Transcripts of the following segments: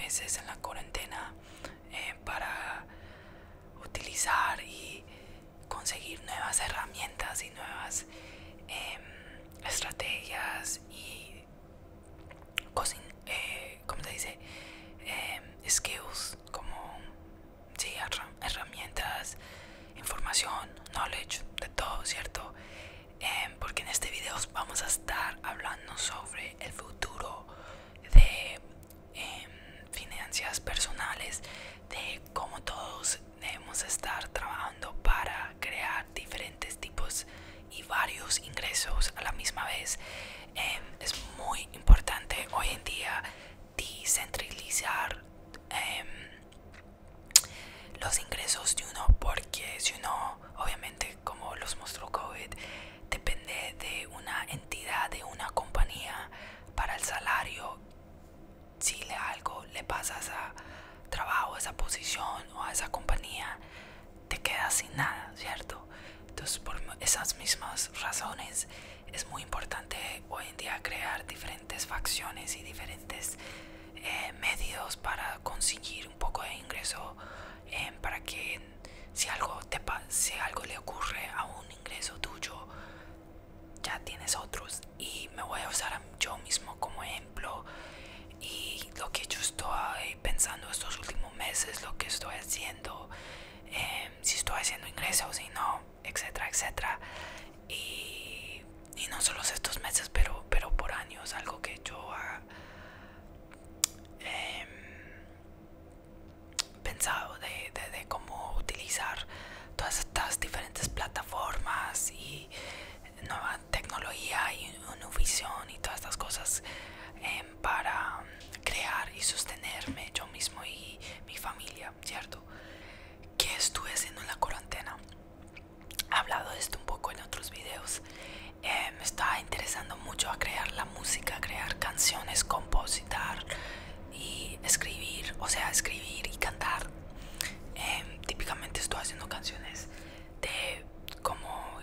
meses en la cuarentena para utilizar y conseguir nuevas herramientas y nuevas estrategias y ¿cómo se dice? Skills, como sí, herramientas, información, knowledge, de todo, ¿cierto? Porque en este video vamos a estar hablando sobre el futuro de finanzas personales, de cómo todos debemos estar trabajando para crear diferentes tipos y varios ingresos a la misma vez. Es muy importante hoy en día descentralizar los ingresos de uno, porque si uno, obviamente, como los mostró COVID, depende de una entidad, de una compañía para el salario. Si algo le pasa a ese trabajo, a esa posición o a esa compañía, te quedas sin nada, ¿cierto? Entonces, por esas mismas razones es muy importante hoy en día crear diferentes facciones y diferentes medios para conseguir un poco de ingreso, para que si algo le ocurre a un ingreso tuyo, ya tienes otros. Y me voy a usar yo mismo como ejemplo, y lo que yo estoy pensando estos últimos meses, lo que estoy haciendo, si estoy haciendo ingresos, si no, etcétera, etcétera. Y no solo estos meses, pero por años, algo que yo pensado de cómo utilizar todas estas diferentes plataformas y nueva tecnología y innovación y todas estas cosas, para crear y sostenerme yo mismo y mi familia, ¿cierto? ¿Qué estuve haciendo en la cuarentena? He hablado de esto un poco en otros videos. Me estaba interesando mucho a crear la música, a crear canciones, compositar y escribir, o sea, escribir y cantar. Típicamente estoy haciendo canciones de como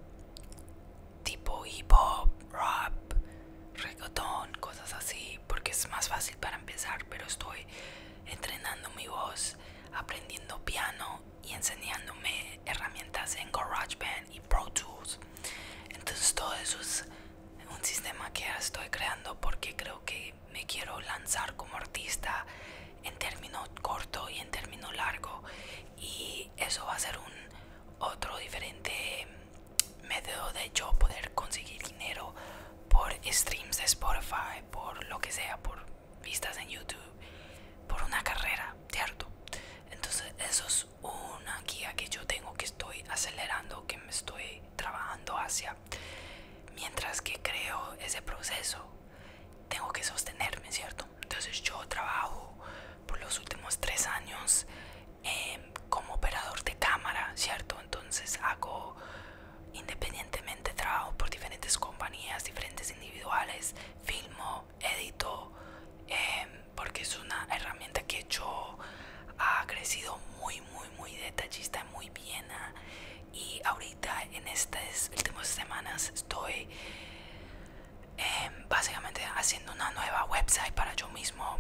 tipo hip hop, rap, reggaeton, cosas así, porque es más fácil para empezar, pero estoy entrenando mi voz, aprendiendo piano y enseñándome herramientas en GarageBand y Pro Tools. Entonces todo eso es un sistema que estoy creando, porque creo que me quiero lanzar como artista en término corto y en término largo, y eso va a ser un otro diferente método de yo poder conseguir dinero por streams de Spotify, por lo que sea, por vistas en YouTube, por una carrera, ¿cierto? Entonces eso es una guía que yo tengo, que estoy acelerando, que me estoy trabajando hacia. Mientras que creo ese proceso, tengo que sostenerme, ¿cierto? Entonces yo trabajo por los últimos 3 años como operador de cámara, ¿cierto? Entonces hago independientemente, trabajo por diferentes compañías, diferentes individuales, filmo, edito, porque es una herramienta que yo ha crecido muy detallista, muy bien. Y ahorita en estas últimas semanas estoy básicamente haciendo una nueva website para yo mismo,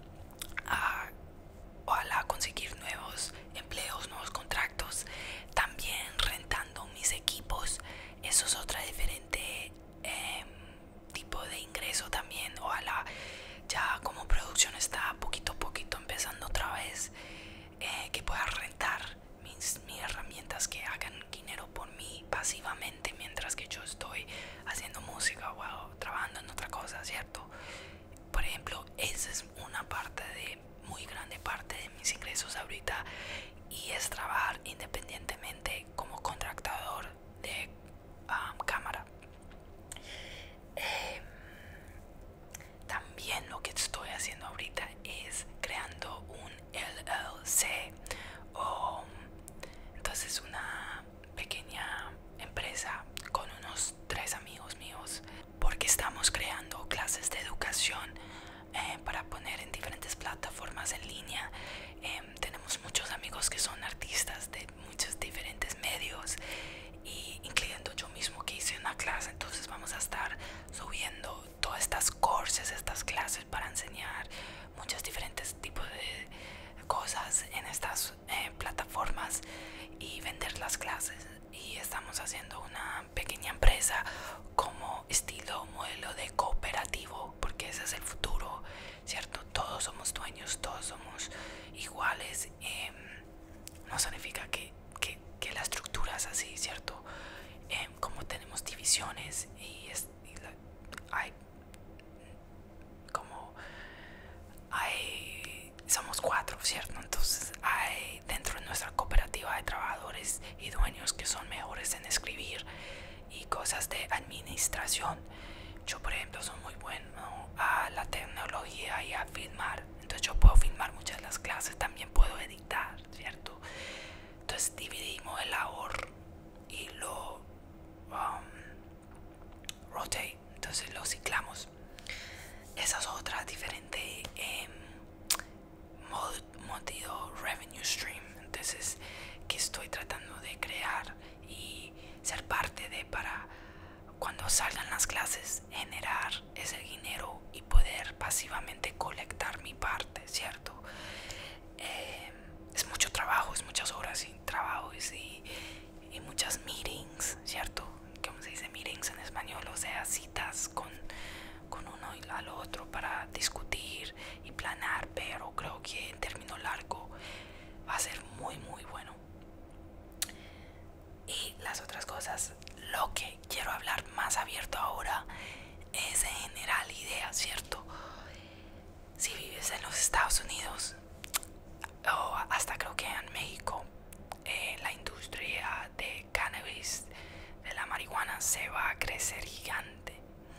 ojalá conseguir nuevos empleos, nuevos contratos, también rentando mis equipos. Eso es otra diferente tipo de ingreso también. Ojalá, ya como producción está poquito a poquito empezando otra vez, que pueda rentar mis herramientas, que hagan dinero por mí pasivamente mientras que yo estoy haciendo música o trabajando en otra cosa, ¿cierto? Por ejemplo, esa es una parte de muy grande parte de mis ingresos ahorita, y es trabajar independientemente como contratador de cámara. También lo que estoy haciendo ahorita es creando un LLC, o entonces una pequeña empresa con unos 3 amigos míos, porque estamos creando clases de educación para poner en diferentes plataformas en línea. Tenemos muchos amigos que son artistas de muchos diferentes medios, y incluyendo yo mismo, que hice una clase. Entonces vamos a estar subiendo todas estas courses, estas clases, para enseñar muchos diferentes tipos cosas en estas plataformas y vender las clases, y estamos haciendo una pequeña empresa como estilo modelo de cooperativo, porque ese es el futuro, ¿cierto? Todos somos dueños, todos somos iguales. No significa que la estructura es así, ¿cierto? Como tenemos divisiones hay como somos cuatro, ¿cierto? Entonces hay dentro de nuestra cooperativa de trabajadores y dueños que son mejores en escribir y cosas de administración. Yo, por ejemplo, soy muy bueno a la tecnología y a filmar, entonces yo puedo filmar muchas de las clases, también puedo editar, ¿cierto? Entonces dividimos el ahorro y lo rotate, entonces lo ciclamos. Esa es otra diferente motivo revenue stream, entonces que estoy tratando de crear y ser parte de, para cuando salgan las clases generar ese dinero y poder pasivamente colectar mi parte, ¿cierto? Es mucho trabajo, es muchas horas y trabajos y muchas meetings, ¿cierto? ¿Cómo se dice meetings en español? O sea, citas con uno y al otro para discutir y planear, pero creo que en término largo va a ser muy muy bueno. Y las otras cosas, lo que quiero hablar más abierto ahora es en general ideas, ¿cierto? Si vives en los Estados Unidos o hasta creo que en México, la industria de cannabis, de la marihuana, se va a crecer gigante.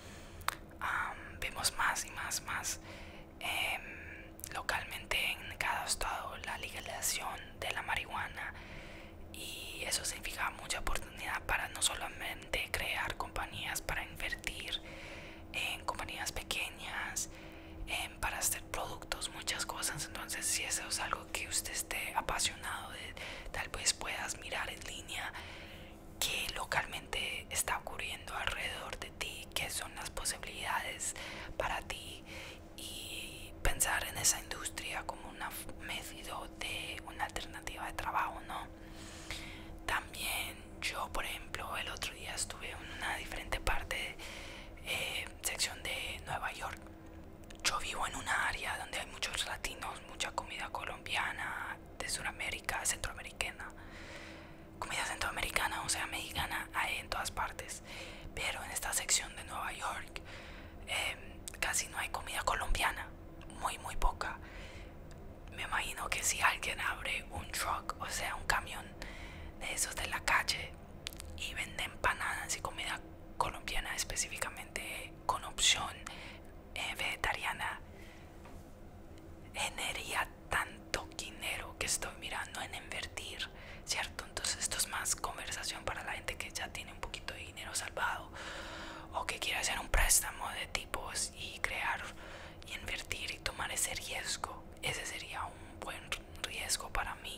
Vemos más y más localmente en cada estado la legalización de la marihuana, y eso significa mucha oportunidad para no solamente crear compañías para invertir en compañías pequeñas, para hacer productos, muchas cosas. Entonces si eso es algo que usted esté apasionado de, tal vez puedas mirar en línea qué localmente está ocurriendo alrededor de ti, qué son las posibilidades para ti, y pensar en esa industria como un método de una alternativa de trabajo, ¿no? También yo, por ejemplo, el otro día estuve en una diferente parte, sección de Nueva York. Yo vivo en una área donde hay muchos latinos, mucha comida colombiana, de Sudamérica, centroamericana. Comida centroamericana, o sea, mexicana, hay en todas partes. Pero en esta sección de Nueva York casi no hay comida colombiana, muy poca. Me imagino que si alguien abre un truck, o sea, un camión de esos de la calle, y vende empanadas y comida colombiana específicamente con opción vegetariana, generaría tanto dinero que estoy mirando en invertir, ¿cierto? Entonces esto es más conversación para la gente que ya tiene un poquito de dinero salvado o que quiere hacer un préstamo de tipos y crear y invertir y tomar ese riesgo. Ese sería un buen riesgo para mí.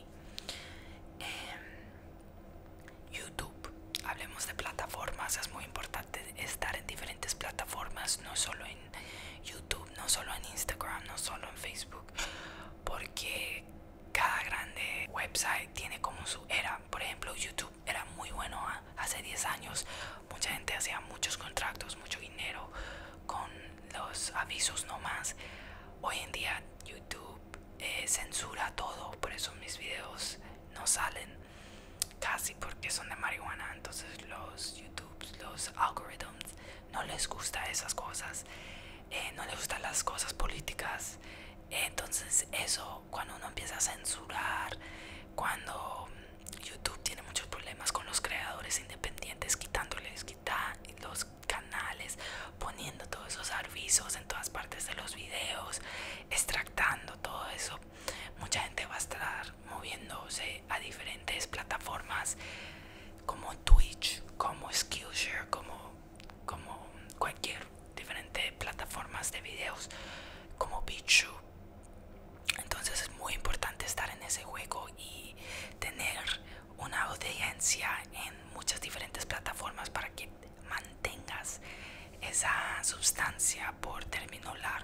YouTube, hablemos de plataformas. Es muy importante estar en diferentes plataformas, no solo en YouTube, no solo en Instagram, no solo en Facebook, porque cada grande website tiene como su era. Por ejemplo, YouTube era muy bueno hace 10 años, mucha gente hacía muchos contratos, mucho dinero con los avisos nomás. Hoy en día YouTube censura todo, por eso mis videos no salen casi, porque son de marihuana. Entonces los algoritmos no les gusta esas cosas, no les gustan las cosas políticas. Entonces eso, cuando uno empieza a censurar, cuando YouTube tiene muchos problemas con los creadores independientes, quitándoles los canales, poniendo todos esos avisos en todas partes de los videos, extractando todo eso, mucha gente va a estar moviéndose a diferentes plataformas como Twitch, como Skillshare, como cualquier diferente plataformas de videos, como BitChute. Entonces es muy importante estar en ese juego y tener una audiencia en muchas diferentes plataformas para que mantengas esa sustancia por término largo.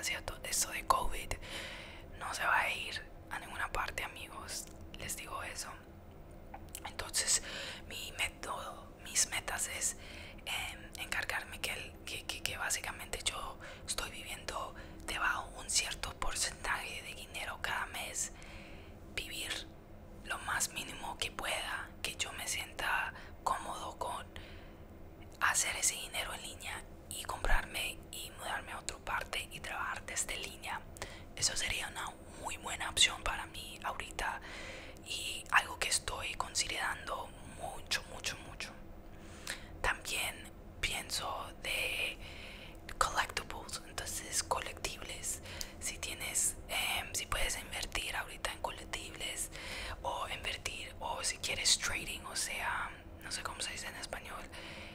¿cierto? Esto de COVID no se va a ir a ninguna parte, amigos, les digo eso. Entonces mi método, mis metas es encargarme que básicamente yo estoy viviendo debajo un cierto porcentaje de dinero cada mes, vivir lo más mínimo que pueda, que yo me sienta cómodo con hacer ese dinero en línea y comprarme y mudarme a otra parte y trabajar desde línea. Eso sería una muy buena opción para mí ahorita y algo que estoy considerando mucho. También pienso de collectibles, entonces colectibles. Si tienes, si puedes invertir ahorita en colectibles o invertir, o si quieres trading, o sea, no sé cómo se dice en español,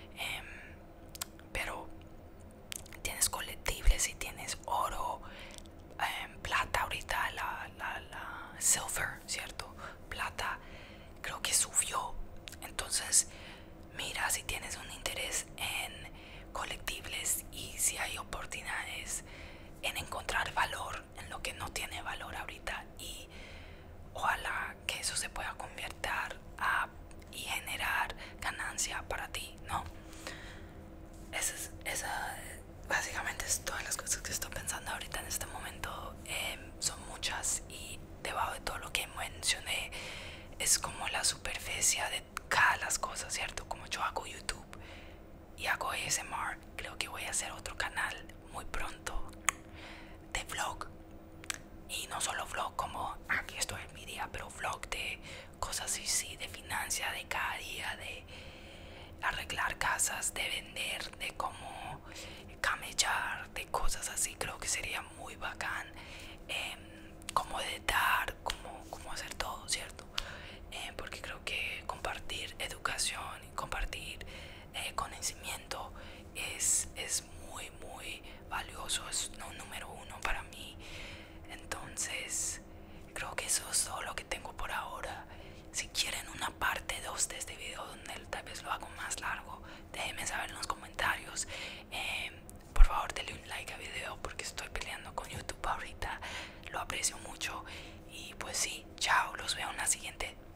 pero tienes colectibles y tienes oro, plata ahorita, la silver, ¿cierto? Plata creo que subió. Entonces mira si tienes un interés en colectibles y si hay oportunidades en encontrar valor en lo que no tiene valor ahorita, y ojalá que eso se pueda convertir y generar ganancia para ti, ¿no? Esa básicamente es todas las cosas que estoy pensando ahorita en este momento. Son muchas y debajo de todo lo que mencioné es como la superficie de cada las cosas, ¿cierto? Como yo hago YouTube y hago ASMR, creo que voy a hacer otro canal muy pronto de vlog, y no solo vlog como aquí estoy en mi día, pero vlog de cosas así, de financia de cada día, de arreglar casas, de vender, de cómo camellar, de cosas así. Creo que sería muy bacán, como de dar, como hacer todo, ¿cierto? Porque creo que compartir educación y compartir conocimiento es muy valioso, es lo número uno para mí. Entonces creo que eso es todo lo que tengo por ahora. Si quieren una parte 2 de este video donde tal vez lo hago más largo, déjenme saber en los comentarios. Por favor denle un like al video porque estoy peleando con YouTube ahorita, lo aprecio mucho. Y pues sí, chao, los veo en la siguiente.